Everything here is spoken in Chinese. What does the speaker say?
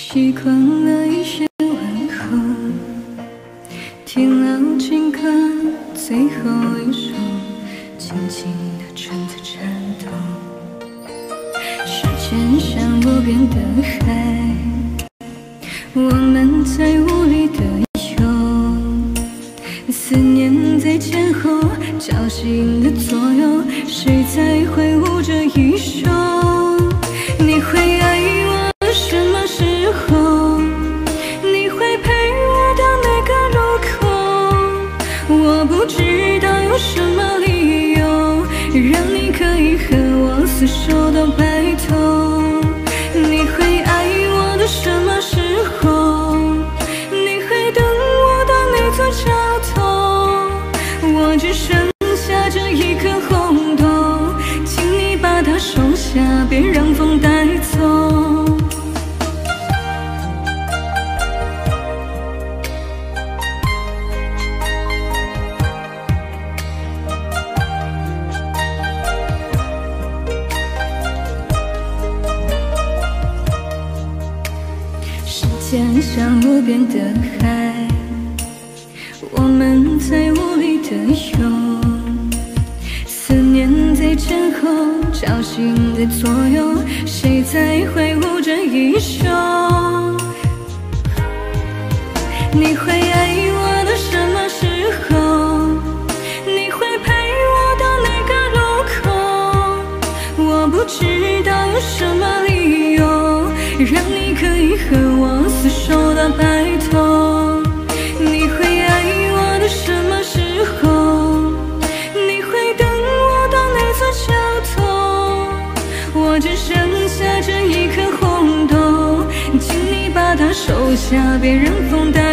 习惯了一些问候，听了情歌最后一首，轻轻地唇在颤抖。时间像无边的海，我们在无力的游，思念在前后交心的左右，谁在挥舞着衣袖？你会爱我什么时候？你会陪我到哪个路口？我不知道有什么理由让你可以和我厮守到白头。你会爱我的什么时候？你会等我到哪座桥头？我只剩下这一颗红豆，请你把它收下，别让风带走。时间像无边的海，我们在无力的游，思念在前后交心在左右，谁在挥舞着衣袖？你会爱我的什么时候？你会陪我到哪个路口？我不知道有什么理由让你可以和我厮守到白头。你会爱我的什么时候？你会等我到哪座桥头？我只剩下这一颗红豆，请你把它收下，别让风带